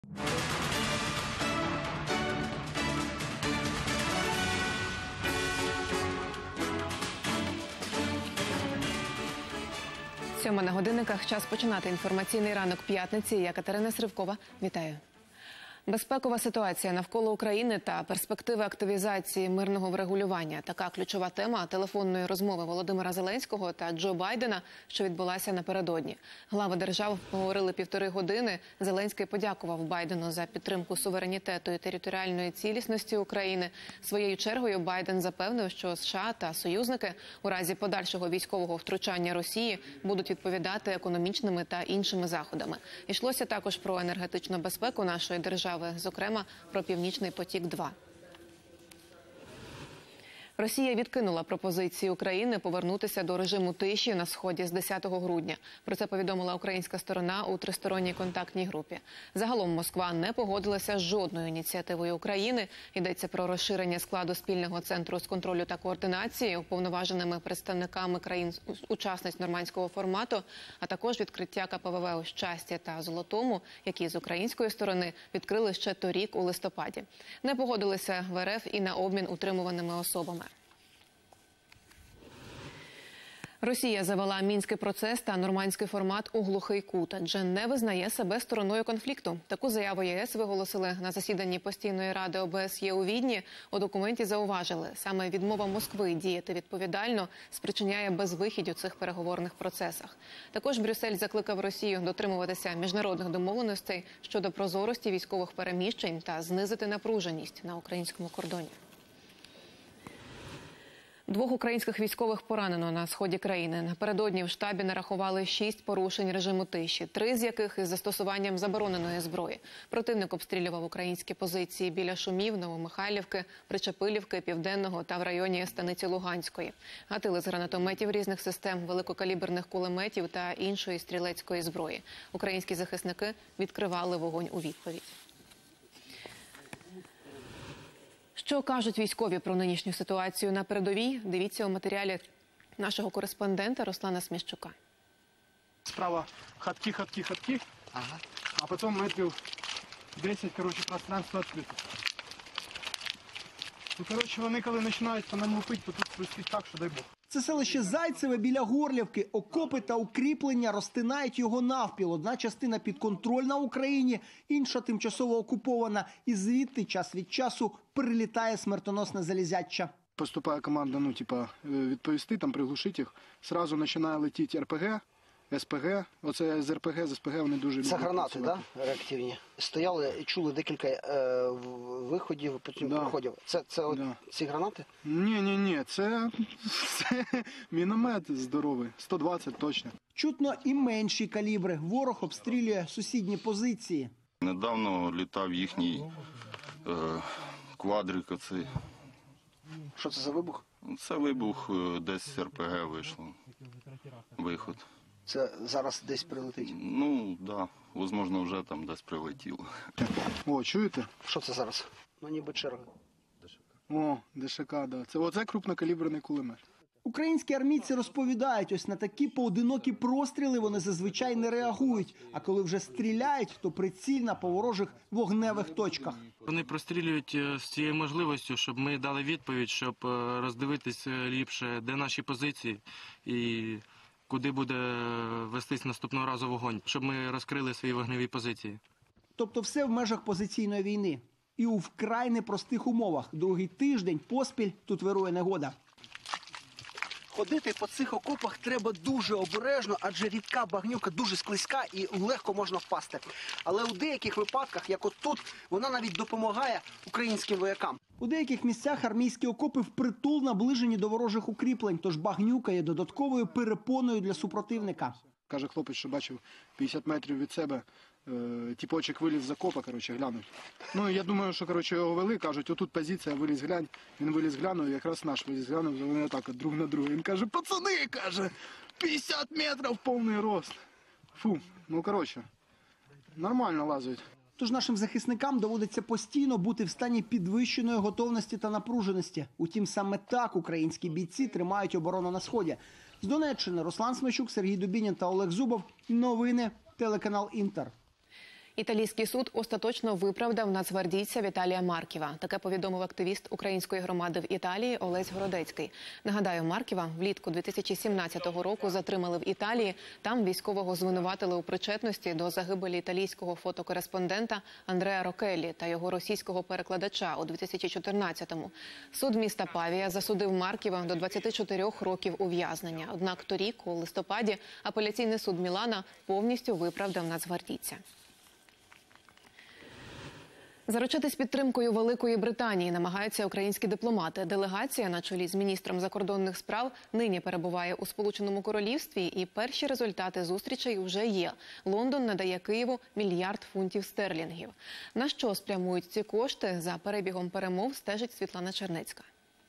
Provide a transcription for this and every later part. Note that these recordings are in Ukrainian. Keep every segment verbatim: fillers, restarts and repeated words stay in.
Сьома на годинниках. Час починати інформаційний ранок п'ятниці. Я Катерина Сривкова. Вітаю. Безпекова ситуація навколо України та перспективи активізації мирного врегулювання – така ключова тема телефонної розмови Володимира Зеленського та Джо Байдена, що відбулася напередодні. Глави держав поговорили півтори години. Зеленський подякував Байдену за підтримку суверенітету і територіальної цілісності України. Своєю чергою Байден запевнив, що США та союзники у разі подальшого військового втручання Росії будуть відповідати економічними та іншими заходами. Йшлося також про енергетичну безпеку нашої держави, зокрема про «Північний потік-два». Росія відкинула пропозиції України повернутися до режиму тиші на Сході з десятого грудня. Про це повідомила українська сторона у тристоронній контактній групі. Загалом Москва не погодилася з жодною ініціативою України. Йдеться про розширення складу спільного центру з контролю та координації уповноваженими представниками країн-учасниць нормандського формату, а також відкриття ка пе ве ве у Щасті та Золотому, які з української сторони відкрили ще торік у листопаді. Не погодилися в ер еф і на обмін утримуваними особами. Росія завела мінський процес та нормандський формат у глухий кут, адже не визнає себе стороною конфлікту. Таку заяву є ес виголосили на засіданні постійної ради о бе ес є у Відні. У документі зауважили, саме відмова Москви діяти відповідально спричиняє безвихідь у цих переговорних процесах. Також Брюссель закликав Росію дотримуватися міжнародних домовленостей щодо прозорості військових переміщень та знизити напруженість на українському кордоні. Двох українських військових поранено на сході країни. Напередодні в штабі нарахували шість порушень режиму тиші, три з яких із застосуванням забороненої зброї. Противник обстрілював українські позиції біля Шумів, Новомихайлівки, Причепилівки, Південного та в районі Станиці Луганської. Гатили з гранатометів різних систем, великокаліберних кулеметів та іншої стрілецької зброї. Українські захисники відкривали вогонь у відповідь. Що кажуть військові про нинішню ситуацію на передовій? Дивіться у матеріалі нашого кореспондента Руслана Сміщука. Справа хатки, хатки, хатки, ага. А потім метрів десять, коротше, пространство відкрите. І, коротше, вони коли починають по нам лупити, то тут свистить так, що дай Бог. Це селище Зайцеве біля Горлівки. Окопи та укріплення розтинають його навпіл. Одна частина підконтрольна Україні, інша тимчасово окупована. І звідти час від часу прилітає смертоносне залізяча. Поступає команда, ну, типа, відповісти, там, приглушити їх. Сразу починає летіти ер пе ге, ес пе ге. Оце з ер пе ге, з ес пе ге вони дуже люблять. Це гранати, так? Да? Реактивні. Стояли і чули декілька е, виходів, потім да. проходів. Це, це от да. ці гранати? Ні, ні, ні. Це, це міномет здоровий. сто двадцять точно. Чутно і менші калібри. Ворог обстрілює сусідні позиції. Недавно літав їхній е, квадрик оцей. Що це за вибух? Це вибух, десь з ер пе ге вийшло. Виход. Це зараз десь прилетить? Ну, так. Да. Можливо, вже там десь прилетіло. О, чуєте? Що це зараз? Ну, ніби черга. О, де ше ка, да. Це оце крупнокаліберний кулемет. Українські армійці розповідають, ось на такі поодинокі простріли вони зазвичай не реагують. А коли вже стріляють, то прицільна по ворожих вогневих точках. Вони прострілюють з цією можливістю, щоб ми дали відповідь, щоб роздивитися ліпше, де наші позиції і куди буде вестись наступного разу вогонь, щоб ми розкрили свої вогневі позиції. Тобто все в межах позиційної війни. І у вкрай непростих умовах. Другий тиждень поспіль тут вирує негода. Ходити по цих окопах треба дуже обережно, адже рідка багнюка дуже склизька і легко можна впасти. Але у деяких випадках, як от тут, вона навіть допомагає українським воякам. У деяких місцях армійські окопи впритул наближені до ворожих укріплень, тож багнюка є додатковою перепоною для супротивника. Каже хлопець, що бачив п'ятдесят метрів від себе, е, тіпочок виліз з окопа, коротше, глянуть. Ну, я думаю, що, коротше, його вели, кажуть, отут позиція, виліз глянь. Він виліз глянув, якраз наш виліз глянув, вони отак от друг на друга. Він каже, пацани, каже, п'ятдесят метрів повний рост. Фу, ну, коротше, нормально лазують. Тож нашим захисникам доводиться постійно бути в стані підвищеної готовності та напруженості. Утім, саме так українські бійці тримають оборону на Сході. З Донеччини Руслан Смещук, Сергій Дубінін та Олег Зубов. Новини, телеканал «Інтер». Італійський суд остаточно виправдав нацгвардійця Віталія Марківа. Таке повідомив активіст української громади в Італії Олесь Городецький. Нагадаю, Марківа влітку дві тисячі сімнадцятого року затримали в Італії. Там військового звинуватили у причетності до загибелі італійського фотокореспондента Андреа Рокеллі та його російського перекладача у дві тисячі чотирнадцятому. Суд міста Павія засудив Марківа до двадцяти чотирьох років ув'язнення. Однак торік, у листопаді, апеляційний суд Мілана повністю виправдав нацгвардійця. Заручитись підтримкою Великої Британії намагаються українські дипломати. Делегація на чолі з міністром закордонних справ нині перебуває у Сполученому Королівстві, і перші результати зустрічей вже є. Лондон надає Києву мільярд фунтів стерлінгів. На що спрямують ці кошти? За перебігом перемов стежить Світлана Чернецька.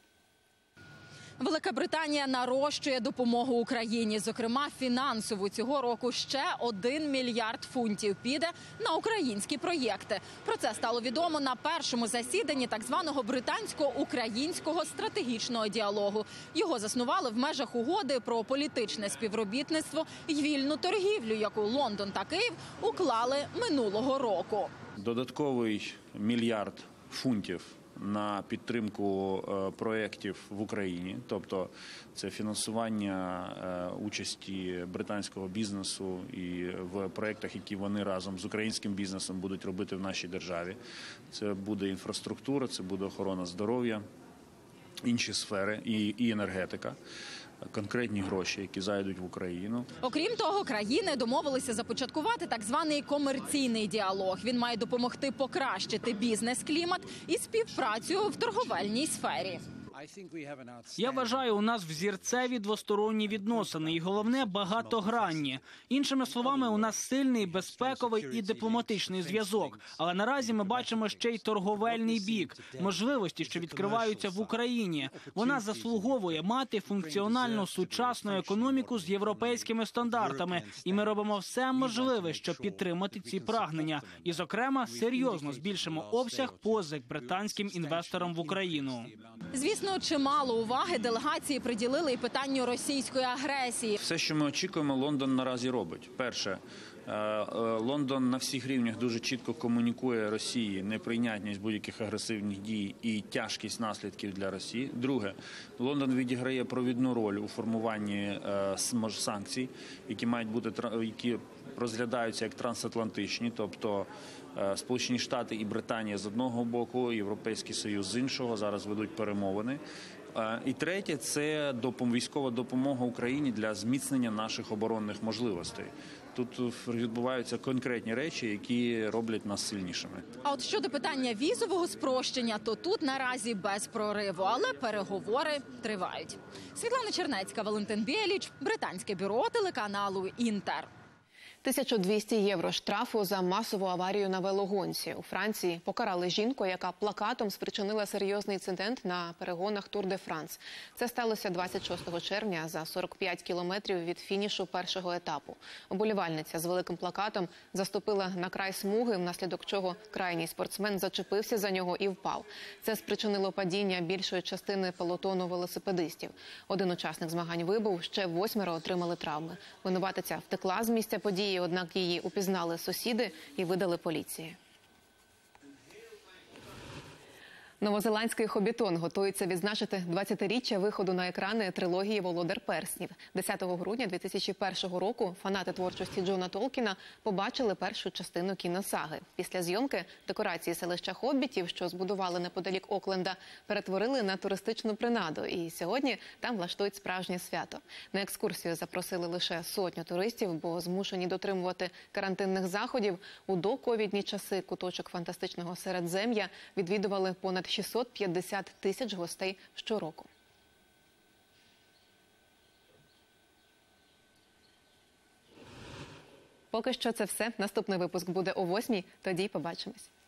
Велика Британія нарощує допомогу Україні, зокрема фінансову. Цього року ще один мільярд фунтів піде на українські проєкти. Про це стало відомо на першому засіданні так званого британсько-українського стратегічного діалогу. Його заснували в межах угоди про політичне співробітництво і вільну торгівлю, яку Лондон та Київ уклали минулого року. Додатковий мільярд фунтів на підтримку проєктів в Україні, тобто це фінансування участі британського бізнесу і в проєктах, які вони разом з українським бізнесом будуть робити в нашій державі. Це буде інфраструктура, це буде охорона здоров'я, інші сфери і, і енергетика. Конкретні гроші, які зайдуть в Україну. Окрім того, країни домовилися започаткувати так званий комерційний діалог. Він має допомогти покращити бізнес-клімат і співпрацю в торговельній сфері. Я вважаю, у нас взірцеві двосторонні відносини і, головне, багатогранні. Іншими словами, у нас сильний безпековий і дипломатичний зв'язок. Але наразі ми бачимо ще й торговельний бік, можливості, що відкриваються в Україні. Вона заслуговує мати функціональну сучасну економіку з європейськими стандартами. І ми робимо все можливе, щоб підтримати ці прагнення. І, зокрема, серйозно збільшимо обсяг позик британським інвесторам в Україну. Звісно, чимало уваги делегації приділили і питанню російської агресії. Все, що ми очікуємо, Лондон наразі робить. Перше, Лондон на всіх рівнях дуже чітко комунікує Росії неприйнятність будь-яких агресивних дій і тяжкість наслідків для Росії. Друге, Лондон відіграє провідну роль у формуванні санкцій, які мають бути які розглядаються як трансатлантичні, тобто Сполучені Штати і Британія з одного боку, Європейський Союз з іншого, зараз ведуть перемовини. І третє – це військова допомога Україні для зміцнення наших оборонних можливостей. Тут відбуваються конкретні речі, які роблять нас сильнішими. А от щодо питання візового спрощення, то тут наразі без прориву, але переговори тривають. Світлана Чернецька, Валентин Біліч, британське бюро телеканалу «Інтер». тисяча двісті євро штрафу за масову аварію на велогонці. У Франції покарали жінку, яка плакатом спричинила серйозний інцидент на перегонах Тур де Франс. Це сталося двадцять шостого червня за сорок п'ять кілометрів від фінішу першого етапу. Уболівальниця з великим плакатом заступила на край смуги, внаслідок чого крайній спортсмен зачепився за нього і впав. Це спричинило падіння більшої частини пелотону велосипедистів. Один учасник змагань вибув, ще восьмеро отримали травми. Винуватиця втекла з місця події, однак її упізнали сусіди і видали поліції. Новозеландський «Хобітон» готується відзначити двадцятиріччя виходу на екрани трилогії «Володар перснів». десятого грудня дві тисячі першого року фанати творчості Джона Толкіна побачили першу частину кіносаги. Після зйомки декорації селища Хоббітів, що збудували неподалік Окленда, перетворили на туристичну принаду. І сьогодні там влаштують справжнє свято. На екскурсію запросили лише сотню туристів, бо змушені дотримувати карантинних заходів. У доковідні часи куточок фантастичного Середзем'я відвідували понад шістсот п'ятдесят тисяч гостей щороку. Поки що це все. Наступний випуск буде о восьмій. Тоді побачимось.